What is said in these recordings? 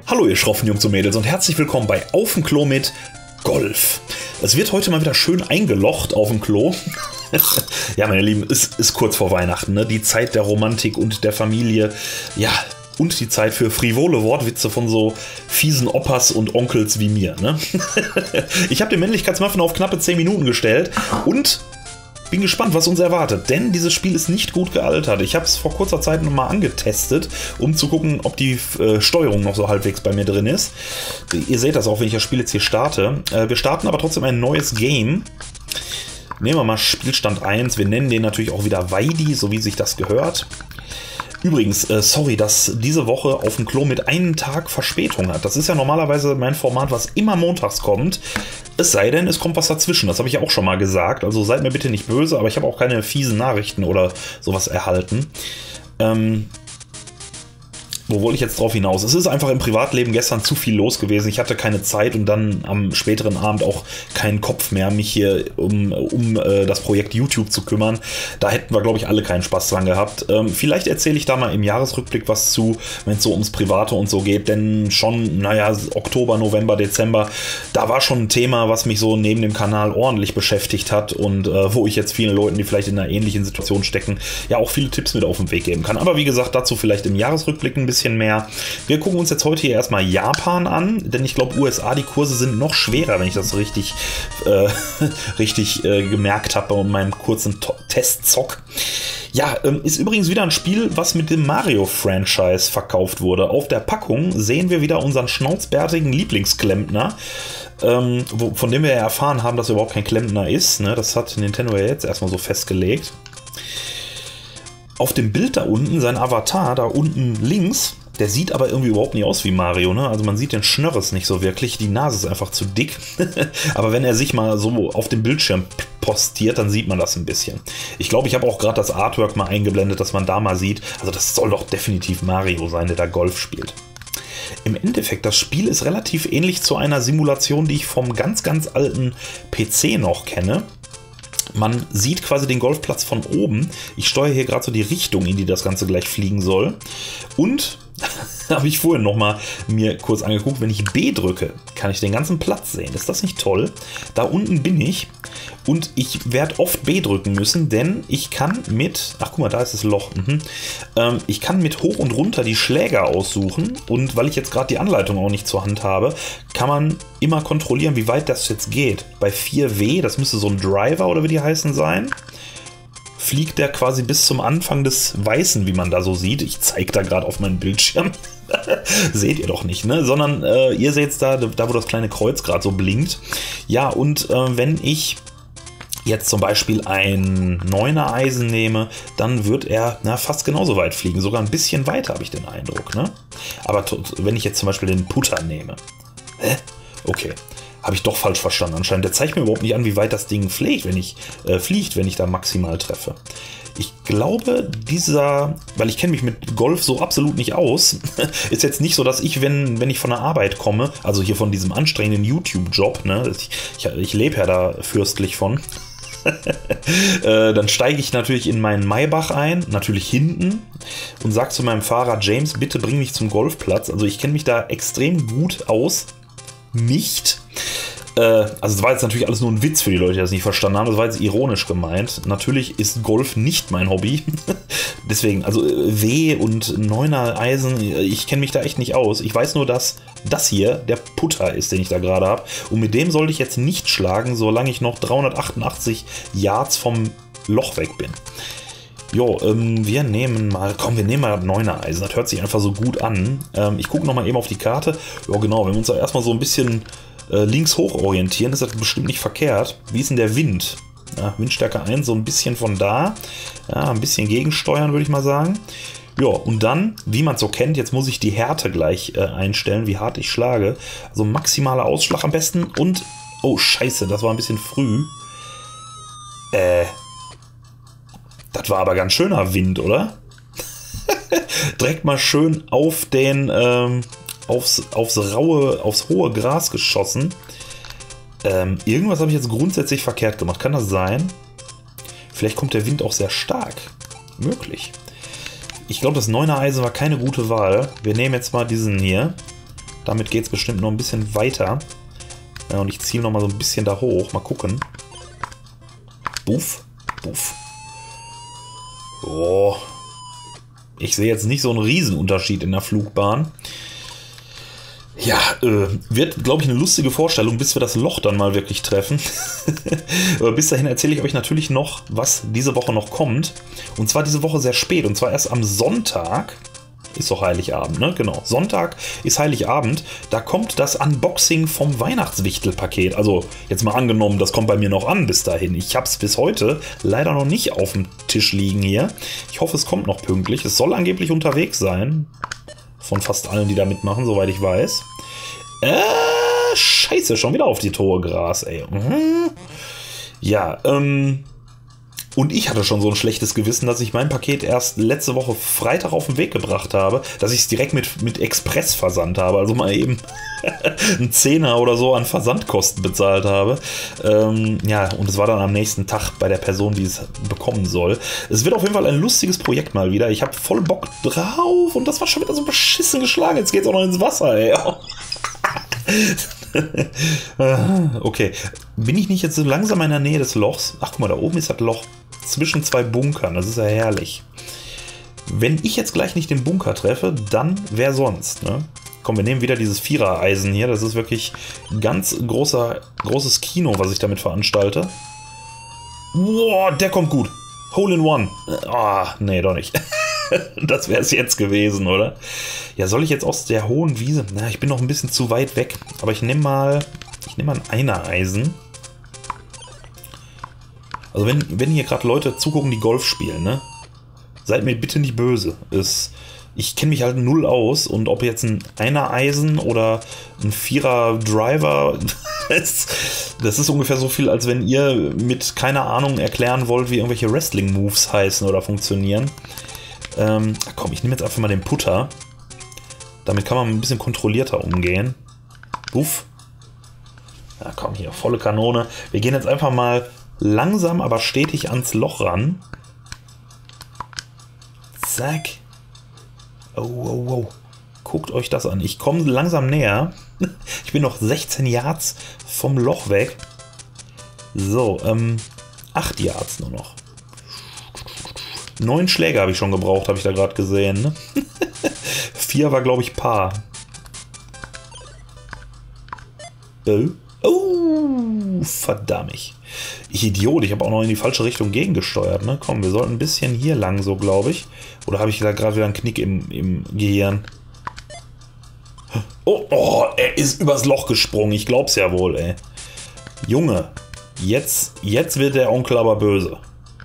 Hallo ihr schroffen Jungs und Mädels und herzlich willkommen bei Auf dem Klo mit Golf. Es wird heute mal wieder schön eingelocht auf dem Klo. Ja, meine Lieben, es ist kurz vor Weihnachten, ne? Die Zeit der Romantik und der Familie. Ja, und die Zeit für frivole Wortwitze von so fiesen Opas und Onkels wie mir, ne? Ich habe den Männlichkeitsmuffin auf knappe 10 Minuten gestellt und bin gespannt, was uns erwartet, denn dieses Spiel ist nicht gut gealtert. Ich habe es vor kurzer Zeit nochmal angetestet, um zu gucken, ob die Steuerung noch so halbwegs bei mir drin ist. Ihr seht das auch, wenn ich das Spiel jetzt hier starte. Wir starten aber trotzdem ein neues Game. Nehmen wir mal Spielstand 1. Wir nennen den natürlich auch wieder Weidi, so wie sich das gehört. Übrigens, sorry, dass diese Woche auf dem Klo mit einem Tag Verspätung hat. Das ist ja normalerweise mein Format, was immer montags kommt. Es sei denn, es kommt was dazwischen. Das habe ich ja auch schon mal gesagt. Also seid mir bitte nicht böse, aber ich habe auch keine fiesen Nachrichten oder sowas erhalten. Wo wollte ich jetzt drauf hinaus? Es ist einfach im Privatleben gestern zu viel los gewesen. Ich hatte keine Zeit und dann am späteren Abend auch keinen Kopf mehr, mich hier um das Projekt YouTube zu kümmern. Da hätten wir, glaube ich, alle keinen Spaß dran gehabt. Vielleicht erzähle ich da mal im Jahresrückblick was zu, wenn es so ums Private und so geht. Denn schon, naja, Oktober, November, Dezember, da war schon ein Thema, was mich so neben dem Kanal ordentlich beschäftigt hat und wo ich jetzt vielen Leuten, die vielleicht in einer ähnlichen Situation stecken, ja auch viele Tipps mit auf den Weg geben kann. Aber wie gesagt, dazu vielleicht im Jahresrückblick ein bisschen mehr. Wir gucken uns jetzt heute hier erstmal Japan an, denn ich glaube USA, die Kurse sind noch schwerer, wenn ich das richtig, gemerkt habe bei meinem kurzen Testzock. Ja, ist übrigens wieder ein Spiel, was mit dem Mario-Franchise verkauft wurde. Auf der Packung sehen wir wieder unseren schnauzbärtigen Lieblingsklempner, von dem wir ja erfahren haben, dass er überhaupt kein Klempner ist. Ne? Das hat Nintendo ja jetzt erstmal so festgelegt. Auf dem Bild da unten, sein Avatar, da unten links, der sieht aber irgendwie überhaupt nicht aus wie Mario, ne? Also man sieht den Schnörres nicht so wirklich, die Nase ist einfach zu dick. Aber wenn er sich mal so auf dem Bildschirm postiert, dann sieht man das ein bisschen. Ich glaube, ich habe auch gerade das Artwork mal eingeblendet, dass man da mal sieht. Also das soll doch definitiv Mario sein, der da Golf spielt. Im Endeffekt, das Spiel ist relativ ähnlich zu einer Simulation, die ich vom ganz, ganz alten PC noch kenne. Man sieht quasi den Golfplatz von oben. Ich steuere hier gerade so die Richtung, in die das Ganze gleich fliegen soll. Und habe ich vorhin noch mal mir kurz angeguckt, wenn ich B drücke, kann ich den ganzen Platz sehen. Ist das nicht toll? Da unten bin ich und ich werde oft B drücken müssen, denn ich kann mit, ach guck mal, da ist das Loch. Ich kann mit hoch und runter die Schläger aussuchen und weil ich jetzt gerade die Anleitung auch nicht zur Hand habe, kann man immer kontrollieren, wie weit das jetzt geht. Bei 4W, das müsste so ein Driver oder wie die heißen sein, fliegt der quasi bis zum Anfang des Weißen, wie man da so sieht. Ich zeige da gerade auf meinen Bildschirm. Seht ihr doch nicht, ne? Sondern ihr seht es da, wo das kleine Kreuz gerade so blinkt. Ja, und wenn ich jetzt zum Beispiel ein 9er Eisen nehme, dann wird er fast genauso weit fliegen. Sogar ein bisschen weiter, habe ich den Eindruck, ne? Aber wenn ich jetzt zum Beispiel den Putter nehme. Okay. Habe ich doch falsch verstanden anscheinend. Der zeigt mir überhaupt nicht an, wie weit das Ding fliegt, wenn ich da maximal treffe. Ich glaube, weil ich kenne mich mit Golf so absolut nicht aus, ist jetzt nicht so, dass ich, wenn ich von der Arbeit komme, also hier von diesem anstrengenden YouTube-Job, ne, ich lebe ja da fürstlich von, dann steige ich natürlich in meinen Maybach ein, natürlich hinten, und sage zu meinem Fahrer, James, bitte bring mich zum Golfplatz. Also ich kenne mich da extrem gut aus. Nicht. Also das war jetzt natürlich alles nur ein Witz für die Leute, die das nicht verstanden haben. Das war jetzt ironisch gemeint. Natürlich ist Golf nicht mein Hobby. Deswegen, also W und 9er Eisen, ich kenne mich da echt nicht aus. Ich weiß nur, dass das hier der Putter ist, den ich da gerade habe. Und mit dem sollte ich jetzt nicht schlagen, solange ich noch 388 Yards vom Loch weg bin. Jo, wir nehmen mal 9er Eisen. Das hört sich einfach so gut an. Ich gucke nochmal eben auf die Karte. Ja genau, wenn wir uns da erstmal so ein bisschen links hoch orientieren, ist das bestimmt nicht verkehrt. Wie ist denn der Wind? Ja, Windstärke 1, so ein bisschen von da. Ja, ein bisschen gegensteuern, würde ich mal sagen. Ja, und dann, wie man es so kennt, jetzt muss ich die Härte gleich einstellen, wie hart ich schlage. Also maximaler Ausschlag am besten und... Oh, scheiße, das war ein bisschen früh. Das war aber ganz schöner Wind, oder? Direkt mal schön auf den, aufs hohe Gras geschossen. Irgendwas habe ich jetzt grundsätzlich verkehrt gemacht. Kann das sein? Vielleicht kommt der Wind auch sehr stark. Möglich. Ich glaube, das 9er Eisen war keine gute Wahl. Wir nehmen jetzt mal diesen hier. Damit geht es bestimmt noch ein bisschen weiter. Ja, und ich ziele noch mal so ein bisschen da hoch. Mal gucken. Buff, buff. Oh. Ich sehe jetzt nicht so einen Riesenunterschied in der Flugbahn. Ja, wird, glaube ich, eine lustige Vorstellung, bis wir das Loch dann mal wirklich treffen. Aber bis dahin erzähle ich euch natürlich noch, was diese Woche noch kommt. Und zwar diese Woche sehr spät. Und zwar erst am Sonntag. Ist doch Heiligabend, ne? Genau. Sonntag ist Heiligabend. Da kommt das Unboxing vom Weihnachtswichtelpaket. Also, jetzt mal angenommen, das kommt bei mir noch an bis dahin. Ich habe es bis heute leider noch nicht auf dem Tisch liegen hier. Ich hoffe, es kommt noch pünktlich. Es soll angeblich unterwegs sein. Von fast allen, die da mitmachen, soweit ich weiß. Scheiße, schon wieder auf die hohe Gras, ey. Ja, und ich hatte schon so ein schlechtes Gewissen, dass ich mein Paket erst letzte Woche Freitag auf den Weg gebracht habe, dass ich es direkt mit Express versandt habe, also mal eben einen Zehner oder so an Versandkosten bezahlt habe. Ja, und es war dann am nächsten Tag bei der Person, die es bekommen soll. Es wird auf jeden Fall ein lustiges Projekt mal wieder. Ich habe voll Bock drauf und das war schon wieder so beschissen geschlagen. Jetzt geht's auch noch ins Wasser, ey. Okay, bin ich nicht jetzt so langsam in der Nähe des Lochs? Ach, guck mal, da oben ist das Loch zwischen zwei Bunkern. Das ist ja herrlich. Wenn ich jetzt gleich nicht den Bunker treffe, dann wer sonst, ne? Komm, wir nehmen wieder dieses Vierer-Eisen hier. Das ist wirklich ein ganz großes Kino, was ich damit veranstalte. Boah, der kommt gut. Hole in One. Ah, nee, doch nicht. Das wäre es jetzt gewesen, oder? Ja, soll ich jetzt aus der hohen Wiese? Na, ich bin noch ein bisschen zu weit weg. Aber ich nehme mal ein Einer-Eisen. Also wenn hier gerade Leute zugucken, die Golf spielen, ne? Seid mir bitte nicht böse. Ich kenne mich halt null aus und ob jetzt ein Einer-Eisen oder ein Vierer-Driver, das ist ungefähr so viel, als wenn ihr mit keiner Ahnung erklären wollt, wie irgendwelche Wrestling-Moves heißen oder funktionieren. Komm, ich nehme jetzt einfach mal den Putter. Damit kann man ein bisschen kontrollierter umgehen. Uff. Ja, komm, hier, volle Kanone. Wir gehen jetzt einfach mal langsam, aber stetig ans Loch ran. Zack. Oh, oh, oh. Guckt euch das an. Ich komme langsam näher. Ich bin noch 16 Yards vom Loch weg. So, 8 Yards nur noch. 9 Schläge habe ich schon gebraucht, habe ich da gerade gesehen. Ne? 4 war, glaube ich, Paar. Oh, verdammt. Ich Idiot, ich habe auch noch in die falsche Richtung gegengesteuert. Ne? Komm, wir sollten ein bisschen hier lang, so glaube ich. Oder habe ich da gerade wieder einen Knick im Gehirn? Oh, er ist übers Loch gesprungen. Ich glaub's ja wohl, ey. Junge, jetzt wird der Onkel aber böse.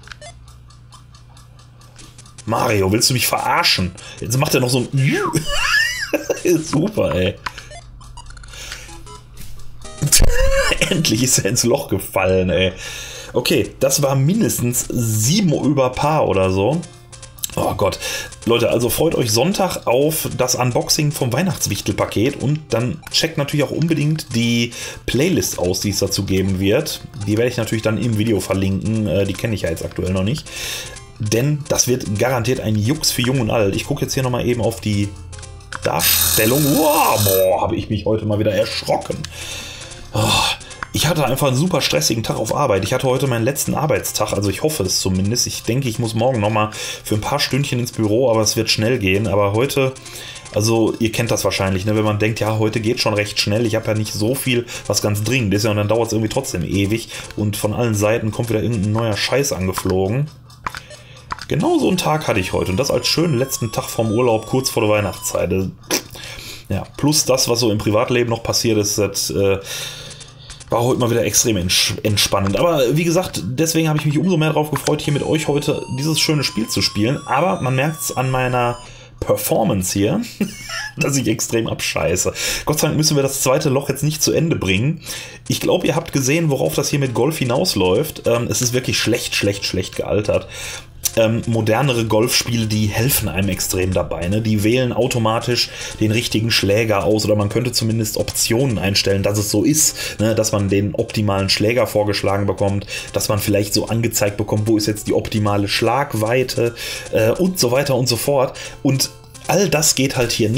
Mario, willst du mich verarschen? Jetzt macht er noch so ein... Super, ey. Endlich ist er ins Loch gefallen, ey. Okay, das war mindestens 7 über Paar oder so. Oh Gott. Leute, also freut euch Sonntag auf das Unboxing vom Weihnachtswichtelpaket und dann checkt natürlich auch unbedingt die Playlist aus, die es dazu geben wird. Die werde ich natürlich dann im Video verlinken. Die kenne ich ja jetzt aktuell noch nicht. Denn das wird garantiert ein Jux für Jung und Alt. Ich gucke jetzt hier nochmal eben auf die Darstellung. Wow, boah, habe ich mich heute mal wieder erschrocken. Oh, ich hatte einfach einen super stressigen Tag auf Arbeit. Ich hatte heute meinen letzten Arbeitstag, also ich hoffe es zumindest. Ich denke, ich muss morgen nochmal für ein paar Stündchen ins Büro, aber es wird schnell gehen. Aber heute, also ihr kennt das wahrscheinlich, ne? Wenn man denkt, ja, heute geht schon recht schnell. Ich habe ja nicht so viel, was ganz dringend ist, ja, und dann dauert es irgendwie trotzdem ewig. Und von allen Seiten kommt wieder irgendein neuer Scheiß angeflogen. Genau so einen Tag hatte ich heute und das als schönen letzten Tag vom Urlaub, kurz vor der Weihnachtszeit. Ja, plus das, was so im Privatleben noch passiert ist, das war heute mal wieder extrem entspannend. Aber wie gesagt, deswegen habe ich mich umso mehr darauf gefreut, hier mit euch heute dieses schöne Spiel zu spielen. Aber man merkt es an meiner Performance hier, dass ich extrem abscheiße. Gott sei Dank müssen wir das zweite Loch jetzt nicht zu Ende bringen. Ich glaube, ihr habt gesehen, worauf das hier mit Golf hinausläuft. Es ist wirklich schlecht gealtert. Modernere Golfspiele, die helfen einem extrem dabei. Ne? Die wählen automatisch den richtigen Schläger aus oder man könnte zumindest Optionen einstellen, dass es so ist, ne? Dass man den optimalen Schläger vorgeschlagen bekommt, dass man vielleicht so angezeigt bekommt, wo ist jetzt die optimale Schlagweite und so weiter und so fort. Und all das geht halt hier nicht.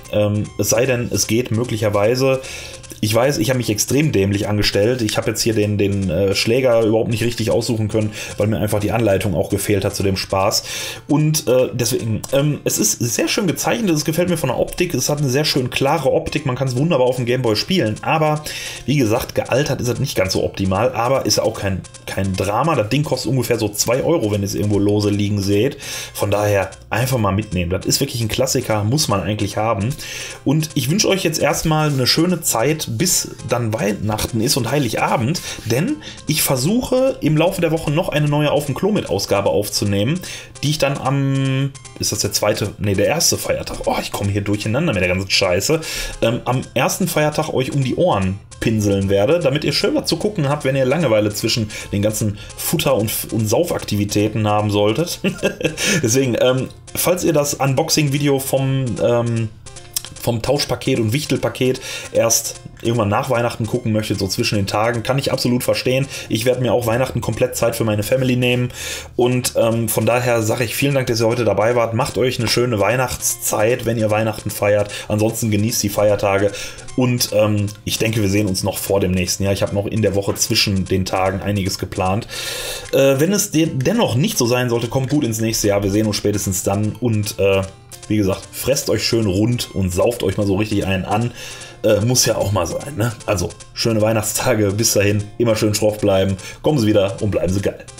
Es sei denn, es geht möglicherweise. Ich weiß, ich habe mich extrem dämlich angestellt. Ich habe jetzt hier den Schläger überhaupt nicht richtig aussuchen können, weil mir einfach die Anleitung auch gefehlt hat zu dem Spaß. Und deswegen, es ist sehr schön gezeichnet, es gefällt mir von der Optik, es hat eine sehr schön klare Optik, man kann es wunderbar auf dem Gameboy spielen, aber wie gesagt, gealtert ist es nicht ganz so optimal, aber ist auch kein Drama. Das Ding kostet ungefähr so 2 Euro, wenn ihr es irgendwo lose liegen seht. Von daher einfach mal mitnehmen. Das ist wirklich ein Klassiker, muss man eigentlich haben. Und ich wünsche euch jetzt erstmal eine schöne Zeit, bis dann Weihnachten ist und Heiligabend, denn ich versuche im Laufe der Woche noch eine neue Auf dem Klo mit Ausgabe aufzunehmen, die ich dann ist das der erste Feiertag, ich komme hier durcheinander mit der ganzen Scheiße, am ersten Feiertag euch um die Ohren pinseln werde, damit ihr schön was zu gucken habt, wenn ihr Langeweile zwischen den ganzen Futter- und Saufaktivitäten haben solltet. Deswegen, falls ihr das Unboxing-Video vom Tauschpaket und Wichtelpaket erst irgendwann nach Weihnachten gucken möchtet, so zwischen den Tagen, kann ich absolut verstehen. Ich werde mir auch Weihnachten komplett Zeit für meine Family nehmen und von daher sage ich vielen Dank, dass ihr heute dabei wart. Macht euch eine schöne Weihnachtszeit, wenn ihr Weihnachten feiert. Ansonsten genießt die Feiertage und ich denke, wir sehen uns noch vor dem nächsten Jahr. Ich habe noch in der Woche zwischen den Tagen einiges geplant. Wenn es dennoch nicht so sein sollte, kommt gut ins nächste Jahr. Wir sehen uns spätestens dann und wie gesagt, fresst euch schön rund und sauft euch mal so richtig einen an. Muss ja auch mal sein, ne? Also, schöne Weihnachtstage, bis dahin, immer schön schroff bleiben, kommen Sie wieder und bleiben Sie geil.